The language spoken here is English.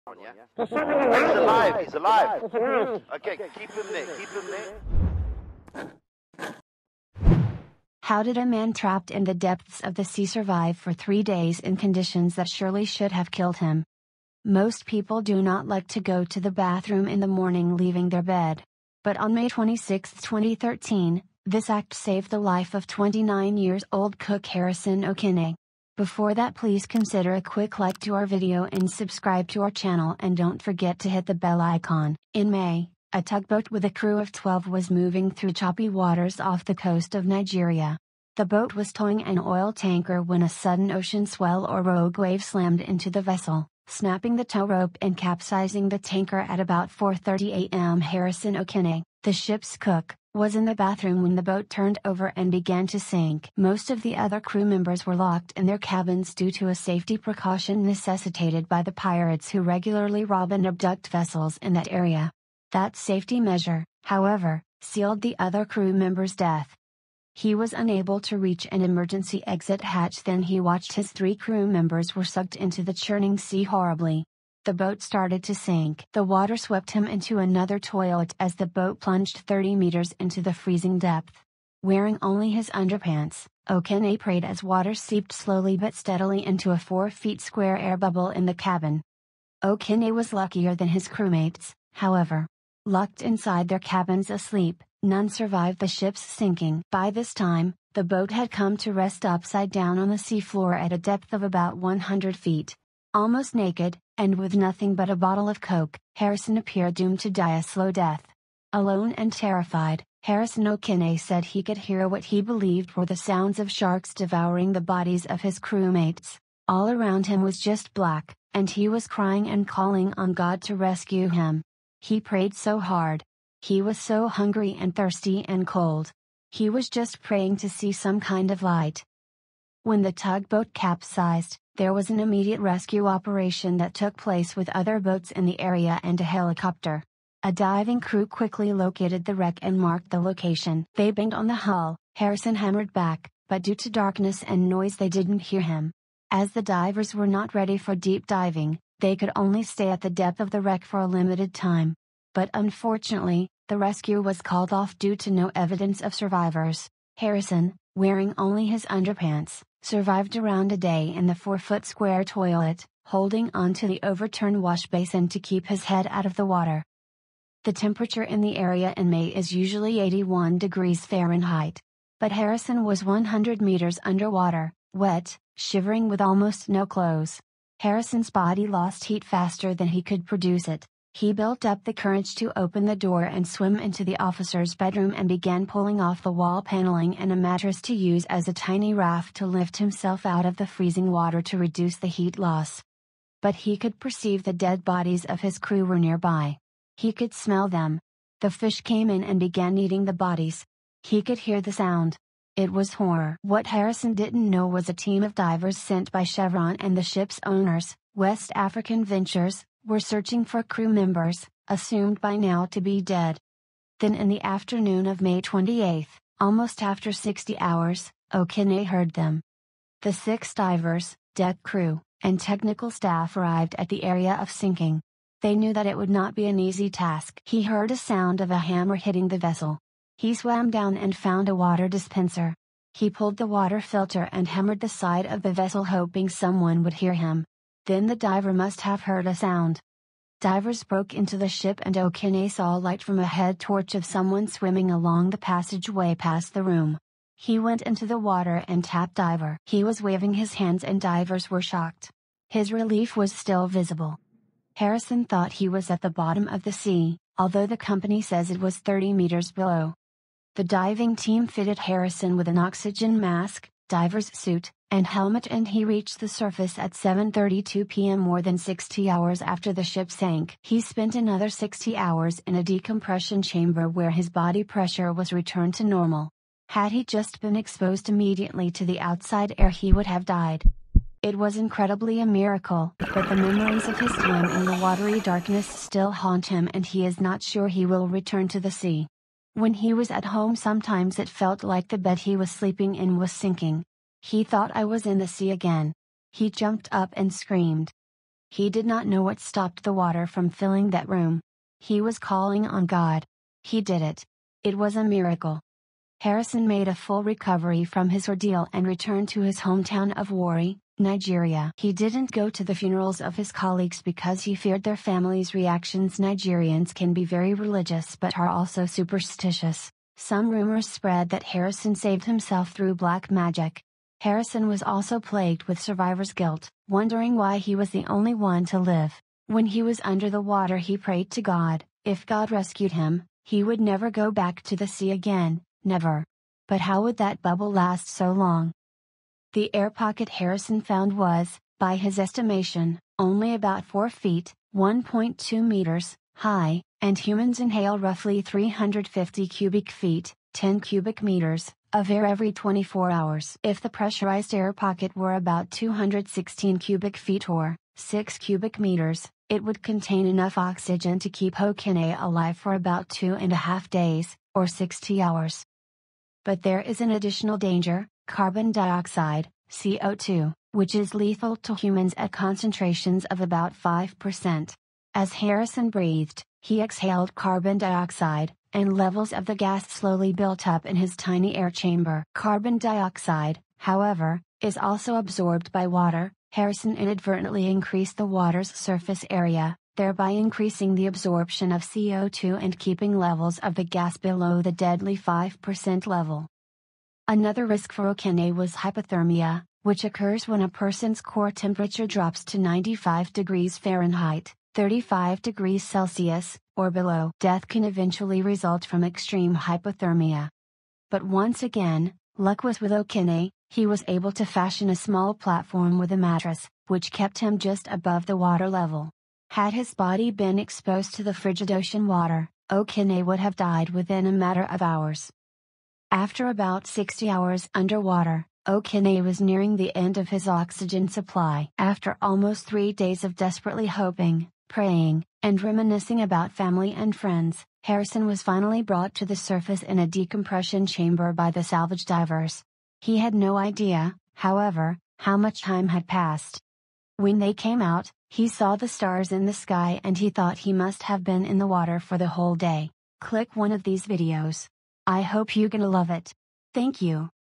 Yeah? He's alive, he's alive. Okay, keep him there, keep him there. How did a man trapped in the depths of the sea survive for 3 days in conditions that surely should have killed him? Most people do not like to go to the bathroom in the morning leaving their bed. But on May 26, 2013, this act saved the life of 29-year-old cook Harrison Okene. Before that, please consider a quick like to our video and subscribe to our channel, and don't forget to hit the bell icon. In May, a tugboat with a crew of 12 was moving through choppy waters off the coast of Nigeria. The boat was towing an oil tanker when a sudden ocean swell or rogue wave slammed into the vessel, snapping the tow rope and capsizing the tanker at about 4:30 a.m. Harrison Okene, the ship's cook, was in the bathroom when the boat turned over and began to sink. Most of the other crew members were locked in their cabins due to a safety precaution necessitated by the pirates who regularly rob and abduct vessels in that area. That safety measure, however, sealed the other crew member's death. He was unable to reach an emergency exit hatch. Then he watched his 3 crew members were sucked into the churning sea horribly. The boat started to sink. The water swept him into another toilet as the boat plunged 30 meters into the freezing depth. Wearing only his underpants, Okene prayed as water seeped slowly but steadily into a 4 feet square air bubble in the cabin. Okene was luckier than his crewmates, however. Locked inside their cabins asleep, none survived the ship's sinking. By this time, the boat had come to rest upside down on the seafloor at a depth of about 100 feet. Almost naked, and with nothing but a bottle of Coke, Harrison appeared doomed to die a slow death. Alone and terrified, Harrison Okene said he could hear what he believed were the sounds of sharks devouring the bodies of his crewmates. All around him was just black, and he was crying and calling on God to rescue him. He prayed so hard. He was so hungry and thirsty and cold. He was just praying to see some kind of light. When the tugboat capsized, there was an immediate rescue operation that took place with other boats in the area and a helicopter. A diving crew quickly located the wreck and marked the location. They banged on the hull. Harrison hammered back, but due to darkness and noise they didn't hear him. As the divers were not ready for deep diving, they could only stay at the depth of the wreck for a limited time. But unfortunately, the rescue was called off due to no evidence of survivors. Harrison, wearing only his underpants, survived around a day in the 4-foot square toilet, holding onto the overturned wash basin to keep his head out of the water. The temperature in the area in May is usually 81 degrees Fahrenheit. But Harrison was 100 meters underwater, wet, shivering with almost no clothes. Harrison's body lost heat faster than he could produce it. He built up the courage to open the door and swim into the officer's bedroom and began pulling off the wall paneling and a mattress to use as a tiny raft to lift himself out of the freezing water to reduce the heat loss. But he could perceive the dead bodies of his crew were nearby. He could smell them. The fish came in and began eating the bodies. He could hear the sound. It was horror. What Harrison didn't know was a team of divers sent by Chevron and the ship's owners, West African Ventures, were searching for crew members, assumed by now to be dead. Then in the afternoon of May 28, almost after 60 hours, Okene heard them. The 6 divers, deck crew, and technical staff arrived at the area of sinking. They knew that it would not be an easy task. He heard a sound of a hammer hitting the vessel. He swam down and found a water dispenser. He pulled the water filter and hammered the side of the vessel hoping someone would hear him. Then the diver must have heard a sound. Divers broke into the ship and Okene saw light from a head torch of someone swimming along the passageway past the room. He went into the water and tapped Diver. He was waving his hands and divers were shocked. His relief was still visible. Harrison thought he was at the bottom of the sea, although the company says it was 30 meters below. The diving team fitted Harrison with an oxygen mask, diver's suit, and helmet, and he reached the surface at 7:32 p.m. more than 60 hours after the ship sank. He spent another 60 hours in a decompression chamber where his body pressure was returned to normal. Had he just been exposed immediately to the outside air, he would have died. It was incredibly a miracle, but the memories of his time in the watery darkness still haunt him, and he is not sure he will return to the sea. When he was at home, sometimes it felt like the bed he was sleeping in was sinking. He thought, I was in the sea again. He jumped up and screamed. He did not know what stopped the water from filling that room. He was calling on God. He did it. It was a miracle. Harrison made a full recovery from his ordeal and returned to his hometown of Warri, Nigeria. He didn't go to the funerals of his colleagues because he feared their families' reactions. Nigerians can be very religious but are also superstitious. Some rumors spread that Harrison saved himself through black magic. Harrison was also plagued with survivor's guilt, wondering why he was the only one to live. When he was under the water, he prayed to God, if God rescued him, he would never go back to the sea again, never. But how would that bubble last so long? The air pocket Harrison found was, by his estimation, only about 4 feet, 1.2 meters, high, and humans inhale roughly 350 cubic feet, 10 cubic meters, of air every 24 hours. If the pressurized air pocket were about 216 cubic feet or 6 cubic meters, it would contain enough oxygen to keep Okene alive for about 2.5 days, or 60 hours. But there is an additional danger, carbon dioxide, CO2, which is lethal to humans at concentrations of about 5%. As Harrison breathed, he exhaled carbon dioxide, and levels of the gas slowly built up in his tiny air chamber. Carbon dioxide, however, is also absorbed by water. Harrison inadvertently increased the water's surface area, thereby increasing the absorption of CO2 and keeping levels of the gas below the deadly 5% level. Another risk for Okene was hypothermia, which occurs when a person's core temperature drops to 95 degrees Fahrenheit, 35 degrees Celsius, or below. Death can eventually result from extreme hypothermia. But once again, luck was with Okene. He was able to fashion a small platform with a mattress, which kept him just above the water level. Had his body been exposed to the frigid ocean water, Okene would have died within a matter of hours. After about 60 hours underwater, Okene was nearing the end of his oxygen supply. After almost 3 days of desperately hoping, praying, and reminiscing about family and friends, Harrison was finally brought to the surface in a decompression chamber by the salvage divers. He had no idea, however, how much time had passed. When they came out, he saw the stars in the sky and he thought he must have been in the water for the whole day. Click one of these videos. I hope you're gonna love it. Thank you.